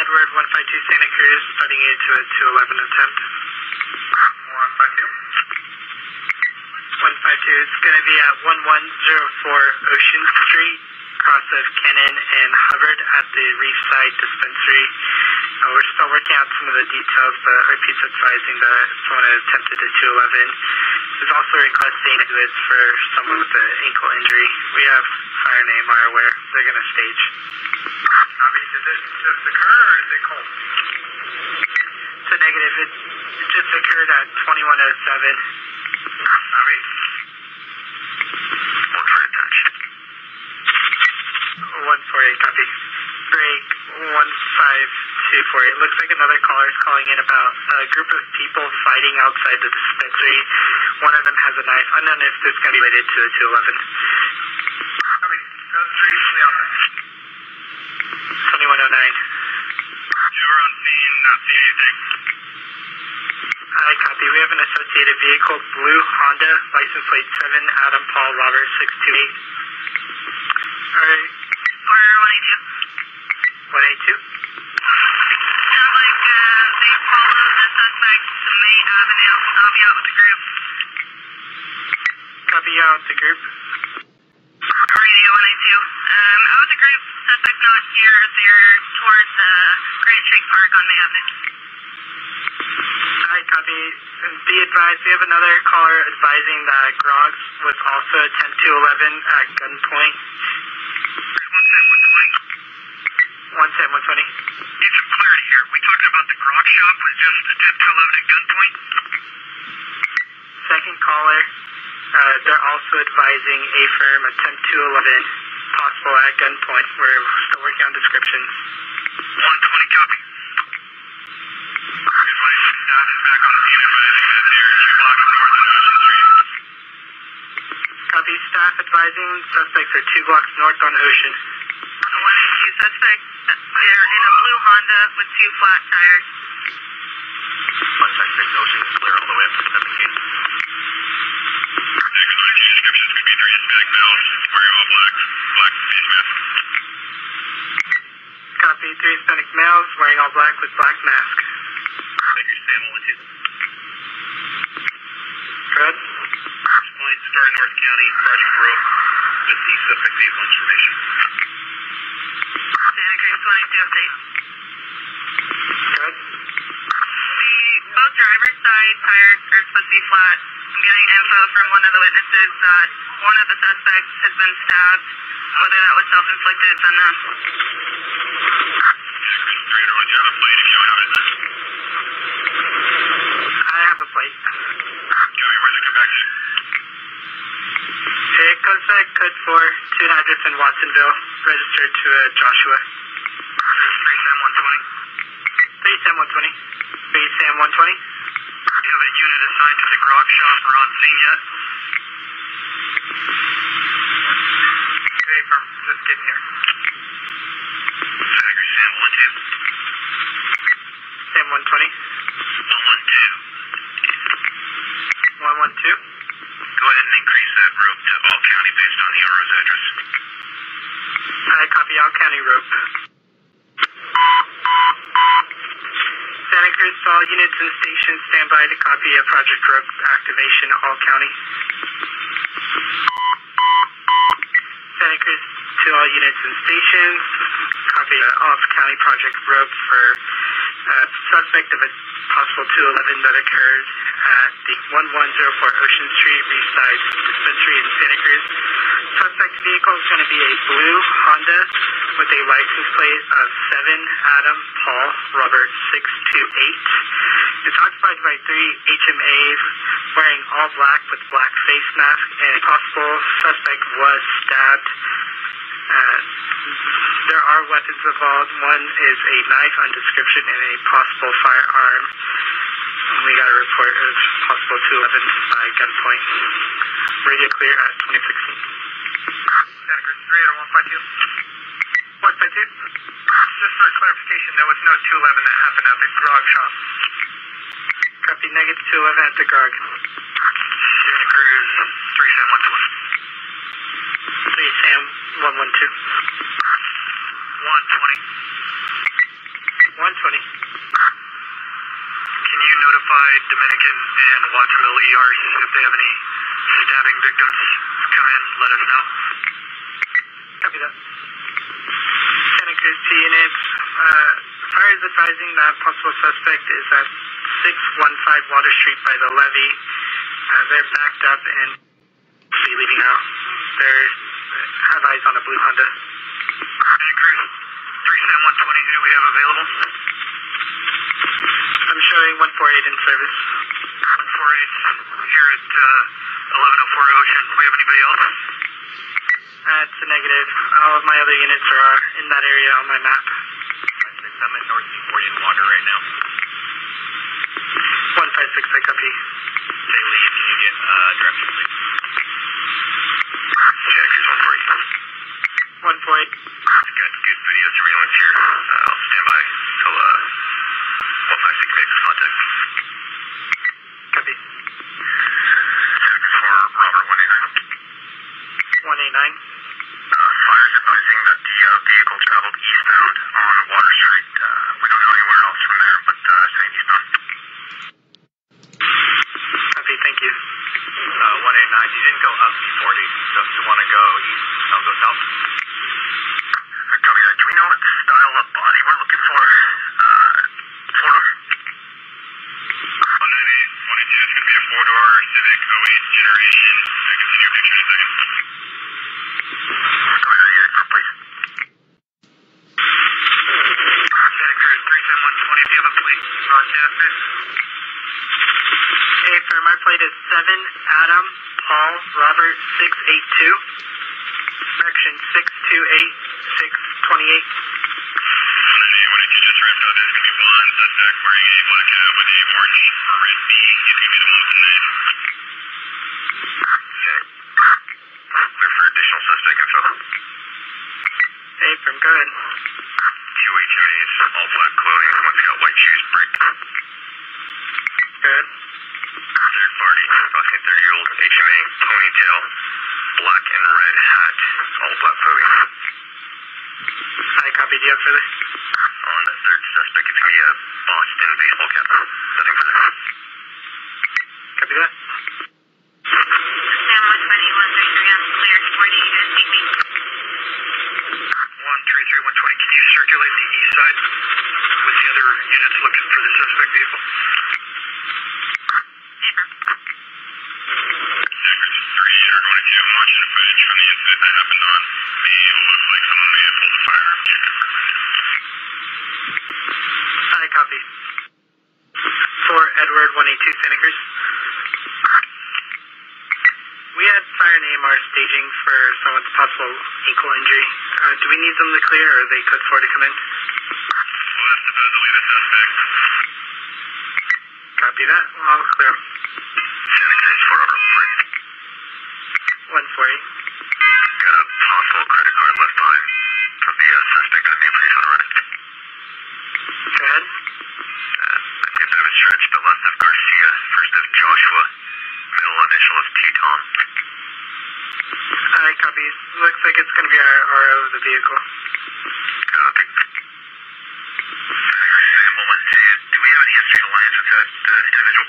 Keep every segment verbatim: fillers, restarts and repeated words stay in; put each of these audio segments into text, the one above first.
Edward one five two Santa Cruz, starting you to a two eleven attempt. one five two. one five two, it's going to be at one one zero four Ocean Street, cross of Cannon and Hubbard at the Reefside Dispensary. Uh, we're still working out some of the details, but R P's advising that someone had attempted a two eleven. There's also requesting ambulance for someone with an ankle injury. We have fire and A M R aware. They're going to stage. I mean, did this just occur or is it cold? It's a negative. It, it just occurred at twenty-one oh seven. I mean, one for attention. one forty-eight, copy. Break one five two four. It looks like another caller is calling in about a group of people fighting outside the dispensary. One of them has a knife. Unknown if this is going to be related to the two eleven. I mean, that's three from the office. twenty-one oh nine. You were on scene, not seeing anything. I copy. We have an associated vehicle, blue Honda, license plate seven, Adam Paul Robert six two eight. Alright. Or one eighty-two. one eighty-two. Sounds like uh, they followed the suspect to May Avenue. I'll be out with the group. Copy you out with the group. Radio one eighty-two. Um, out with the group. Suspect's not here. They're towards uh, Grant Street Park on May Avenue. I copy. And be advised, we have another caller advising that Groggs was also at ten two eleven at gunpoint. one ten, one twenty. one ten, one twenty. Need some clarity here. We talking about the grog shop was just ten two eleven at gunpoint? Second caller, uh, they're also advising a firm at ten two eleven, possible at gunpoint. We're still working on descriptions. one twenty, copy. Advice, staff is back on scene advising that they're two blocks north on Ocean Street. Copy, staff advising suspects are two blocks north on Ocean. one eighty-two. Suspects, they're in a blue Honda with two flat tires. one six six Ocean is clear all the way up to seven gate. Next one, two descriptions could be three Hispanic males wearing all black, black face mask. Copy, three Hispanic males wearing all black with black mask. Thank you, Sam, one two. Good. Point, Star North County, Project Rope, with the suspect vehicle information. Santa Cruz one eighty-two update. Good. We, both driver's side tires are supposed to be flat. I'm getting info from one of the witnesses that one of the suspects has been stabbed. Whether that was self-inflicted is unknown. Santa Cruz three oh one, do you have a plate if you don't have it? I have a plate. Joey, where's it come back to? It goes back code four, two address in Watsonville, registered to uh, Joshua. three Sam one twenty. three Sam one twenty. three Sam one twenty. Do you have a unit assigned to the grog shop or on scene yet? Hey, from just getting here. Santa Cruz, Sam one two. Sam one twenty. one one two. one one two. Go ahead and increase that rope to all county based on the R O's address. I copy all county rope. Santa Cruz to all units and stations, stand by to copy a Project Rope activation, all county. Santa Cruz to all units and stations, copy uh, off county Project Rope for uh, suspect of a possible two eleven that occurred at the one one zero four Ocean Street, Reefside Dispensary in Santa Cruz. Suspect vehicle is going to be a blue Honda with a license plate of seven Adam Paul Robert six two eight. It's occupied by three H M As wearing all black with black face mask, and a possible suspect was stabbed. Uh, there are weapons involved. One is a knife on description and a possible firearm. We got a report of possible two eleven by gunpoint. Radio clear at twenty sixteen. Santa Cruz three oh one five two. one five two. Just for clarification, there was no two eleven that happened at the grog shop. Copy, negative two eleven at the grog. Santa Cruz three Sam one two. three Sam one one two. one twenty. one twenty. Can you notify Dominican and Watsonville E Rs if they have any stabbing victims? Come in, let us know. Copy that. Santa Cruz to units. Uh, fire is advising that possible suspect is at six one five Water Street by the levee. Uh, they're backed up and will be leaving now. They have eyes on a blue Honda. Santa Cruz, three seven one twenty, who do we have available? I'm showing one forty-eight in service. one forty-eight here at uh, eleven oh four Ocean. Do we have anybody else? That's a negative. All of my other units are in that area on my map. I'm at North C forty in water right now. one five six, I copy. Say Lee, can you get uh, direction, please? Santa Cruz one forty. one forty. Got good video surveillance here. Uh, I'll stand by till uh, one five six makes contact. Copy. Santa Cruz four, Robert one eight nine. one eight nine. Uh, fire is advising that the uh, vehicle traveled eastbound on Water Street. Uh, we don't know anywhere else from there, but uh, saying eastbound. Copy, thank you. Uh, one eight nine, you didn't go up C forty, so if you want to go east, I'll go south. Uh, copy that. Do we know what style of body we're looking for? Uh, four-door? one ninety-eight, one eighty-two, it's going to be a four-door Civic oh eight generation. I can send you a picture in a second. Copy that, yeah, please. Santa Cruz three seven one twenty, if you have a plate, broadcast it. Hey, sir, my plate is seven Adam Paul Robert six eight two. Section six two eight six twenty-eight. one ninety-eight, one eighty-two just arrived out. There's going to be one suspect wearing a black hat with a orange or red B. He's going to be the one with the knife. Okay. Clear for additional suspect info. Hey, from go ahead. Two H M As, all black clothing. One's got white shoes, brick. Good. Third party, approximately thirty-year-old H M A, ponytail, black and red hat, all black clothing. I copy. Do you have further? On the third suspect, it's going to be a Boston baseball cap. Nothing further. Copy that. Sam one twenty, one thirty-three on clear, forty S C P. one three three, one twenty, can you circulate the east side with the other units looking for the suspect vehicle? three eight one two, I'm watching the footage from the incident that happened on May Ave. It looks like someone may have pulled a firearm. I copy. For Edward one eight two Santa Cruz. We had fire and A M R staging for someone's possible ankle injury. Uh, do we need them to clear, or are they code four to come in? Well, that's supposedly the suspect. Copy that. Well, I'll clear them. Santa Cruz four over one forty. Got a possible credit card left behind from the uh, suspect. Got a name for you on the record. Go ahead. Uh, might be a bit of a stretch, but last of Garcia, first of Joshua, middle initial of T Tom. I copy. Looks like it's going to be our R O of the vehicle. Copy. Santa Cruz Sam one two, do we have any history and alliance with that uh, individual?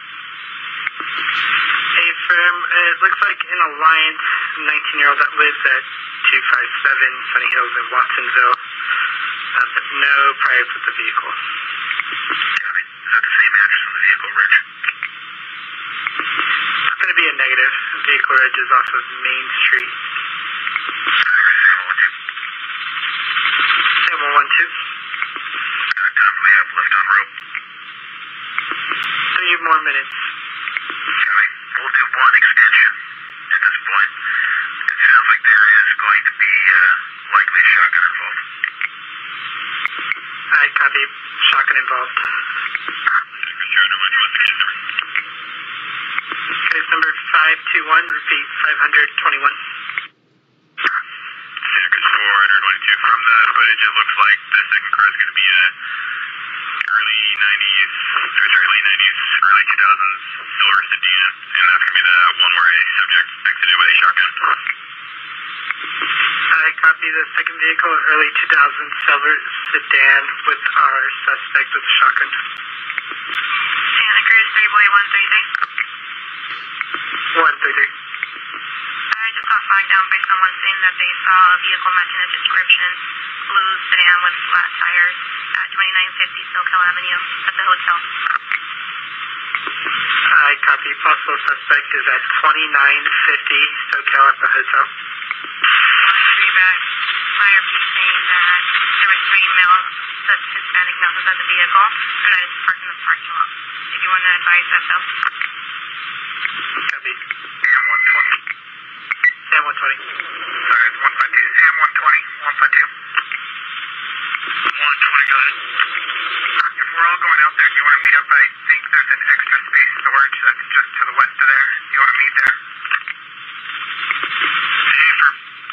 Hey, firm. Uh, it looks like an alliance, nineteen-year-old that lives at two five seven Sunny Hills in Watsonville, uh, but no priors with the vehicle. Copy. Is that the same address on the vehicle, Reg? It's going to be a negative. Vehicle reg is off of Main Street. Santa Cruz Sam one two. Sam one one two. How much time do we have left on rope? Three more minutes. Copy. We'll do one extension at this point. It sounds like there is going to be uh, likely a shotgun involved. I copy. Shotgun involved. Case number five two one, repeat five twenty-one. Santa Cruz four twenty-two. From the footage, it looks like the second car is going to be a early nineties, or sorry, late nineties, early two thousands silver sedan, and that's going to be the one where a subject exited with a shotgun. I copy the second vehicle, early two thousand silver sedan with our suspect with the shotgun. Santa Cruz, three boy one three three. one three three. I just got flagged down by someone saying that they saw a vehicle matching the description, blue sedan with flat tires at twenty-nine fifty SoCal Avenue at the hotel. I copy. Possible suspect is at twenty-nine fifty SoCal at the hotel. One three back. Fire chief saying that there were three male, Hispanic males inside the vehicle, and that it's parked in the parking lot. If you want to advise that though. Copy. Sam one twenty. Sam one twenty. Sorry, it's one five two. Sam one twenty, one five two. one twenty, go ahead. If we're all going out there, do you want to meet up? I think there's an extra space storage that's just to the west of there. Do you want to meet there? Hey, firm.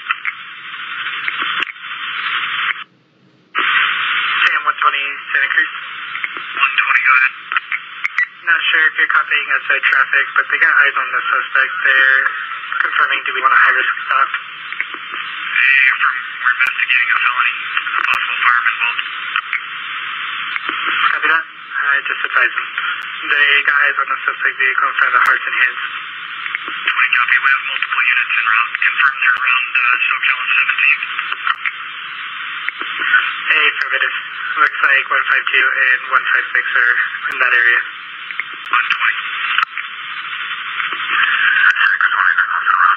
Sam one twenty, Santa Cruz. one twenty, go ahead. Not sure if you're copying outside traffic, but they got eyes on the suspect. They're confirming, do we want a high-risk stop? Hey, firm. We're investigating a felony. There's a possible firearm involved. Copy that. I just advised them. They got eyes on the suspect vehicle in front of the Hearts and Hands. twenty copy. We have multiple units en route. Confirm they're around uh, SoCal and seventeenth. Hey, affirmative. Looks like one five two and one five six are in that area. one twenty. Santa Cruz one eight nine, off and around.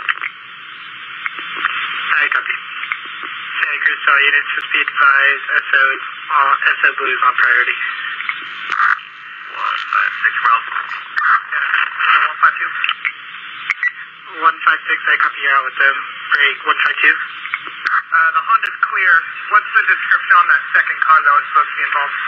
I copy. Santa Cruz, all units, just be advised, S O, all S O Blues on priority. one five six, Ralph. one five two. one five six, I copy you out with them. Break, one five two. Uh, the Honda's clear. What's the description on that second car that was supposed to be involved?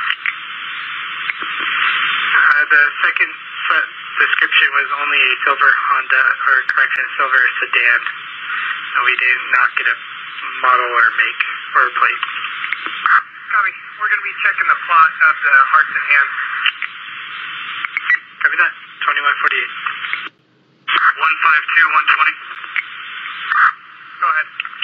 Uh, the second set description was only a silver Honda, or correction, silver sedan. And we did not get a model or make or plate. Copy. We're going to be checking the plot of the Hearts and Hands. Copy that. twenty-one forty-eight. one five two, one twenty. Go ahead.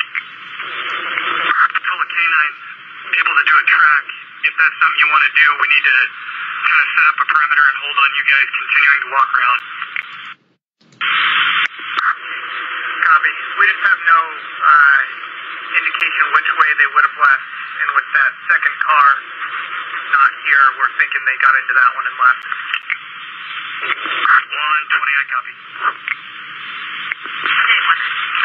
Until the canine's able to do a track, if that's something you want to do, we need to kind of set up a perimeter and hold on you guys continuing to walk around. Copy. We just have no uh, indication which way they would have left, and with that second car not here, we're thinking they got into that one and left. one twenty, I copy. Okay, one.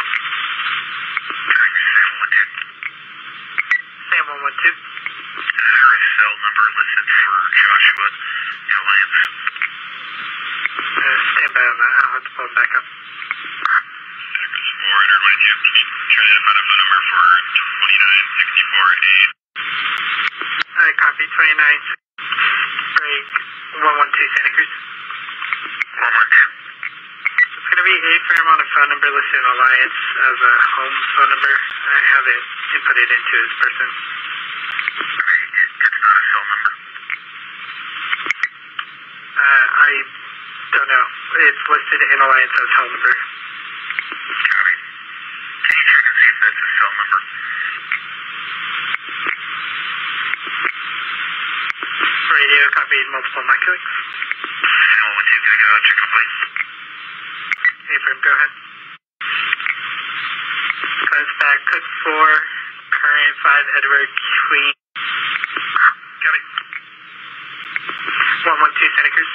Sam one two. Sam one one two. Is there a cell number listed for Joshua in Alliance? Uh, stand by on that. I'll have to pull it back up. Santa Cruz four, I'd remind you, can you try to find a phone number for twenty-nine sixty-four A? I copy twenty-nine. Break, one one two, Santa Cruz. one one two. It's going to be a firm on a phone number listed in Alliance as a home phone number. I have it inputted into his person. Okay, it, it's not a cell number. Uh, I don't know. It's listed in Alliance as home number. Copy. Can you check and see if that's a cell number? Radio copied multiple mic clicks. Sam one one two, can I get out and check on place? Hey, firm, go ahead. Close back, cook four, current five, Edward Queen. Copy. one one two, Santa Cruz.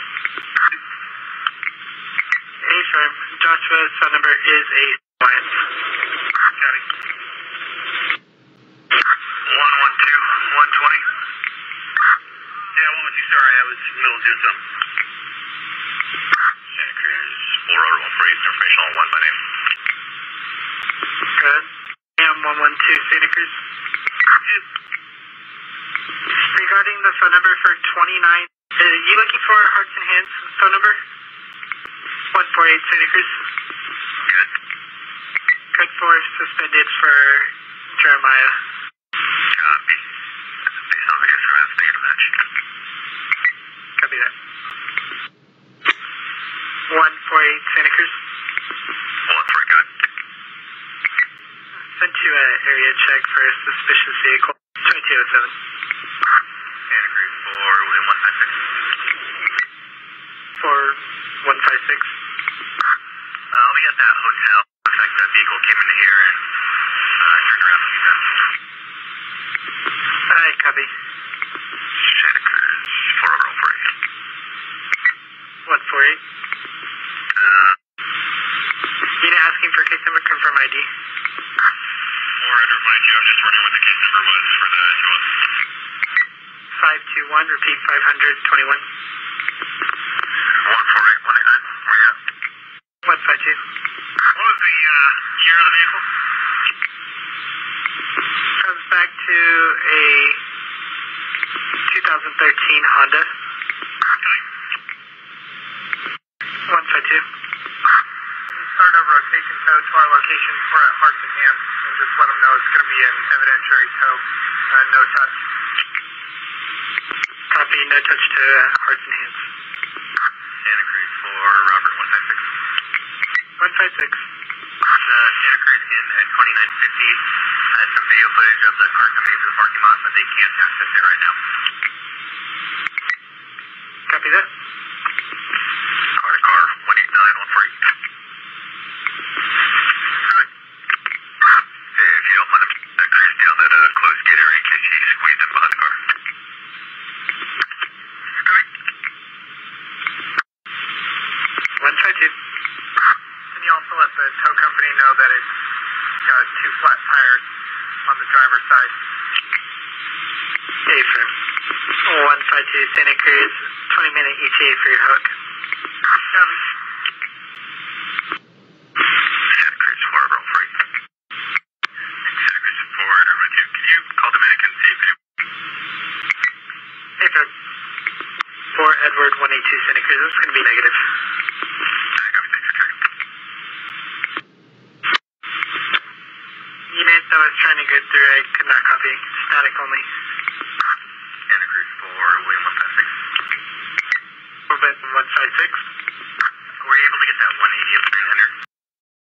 Hey, firm, Joshua's phone number is a Alliance. Copy. one one two, one twenty. Yeah, one one two, sorry, I was in the middle of doing something. Santa Cruz, four oh one for information on one by name. Good. Sam one one two, Santa Cruz. Regarding the phone number for twenty-nine, are you looking for Hearts and Hands phone number? one four eight, Santa Cruz. Good. Code four suspended for Jeremiah. Copy. Based on video surveillance, negative match. Copy that. one four eight, Santa Cruz. one four, good. Sent a check for a suspicious vehicle. twenty-two oh seven. Santa Cruz for William one five six. For one five six. Uh, I'll be at that hotel. Looks like that vehicle came into here and uh, turned around a few times. Alright, copy. Santa Cruz, four oh four eight. one four eight. Uh, Unit asking for case number, confirm I D. four twenty-two, I'm just wondering what the case number was for the two one. five two one, repeat five twenty-one. one four eight one eight nine, where you at? one five two. What was the uh, year of the vehicle? Comes back to a two thousand thirteen Honda. Okay. one five two. Start a rotation tow to our location. We're at Hearts and Hands, and just let them know it's going to be an evidentiary tow, uh, no touch. Copy, no touch to uh, Hearts and Hands. Santa Cruz for Robert one five six. one five six. Uh, Santa Cruz in at twenty-nine fifty has some video footage of the car coming into the parking lot, but they can't access it right now. Copy that. Car to car, one eight nine one four eight. Good. Hey, if you don't mind, that cruise down that uh, closed gate area in case you squeeze in behind the car. Good. one five two. Can you also let the tow company know that it's got two flat tires on the driver's side? Affirm. one five two Santa Cruz, twenty minute E T A for your hook. Copy. Santa Cruz four oh four eight. Santa Cruz four oh one two. Can you call Dominican and see if any... Affirm. For Edward one eight two Santa Cruz, this is going to be negative. Copy, thanks for checking. Unit that was trying to go through, I could not copy. Static only. Santa Cruz for William one five six. one five six.